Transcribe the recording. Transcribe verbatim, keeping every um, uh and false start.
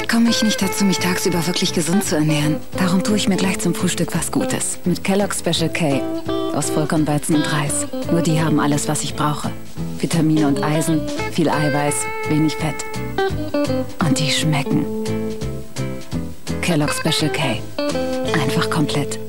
Oft komme ich nicht dazu, mich tagsüber wirklich gesund zu ernähren. Darum tue ich mir gleich zum Frühstück was Gutes. Mit Kellogg's Special K. Aus Vollkornweizen und Reis. Nur die haben alles, was ich brauche. Vitamine und Eisen, viel Eiweiß, wenig Fett. Und die schmecken. Kellogg's Special K. Einfach komplett.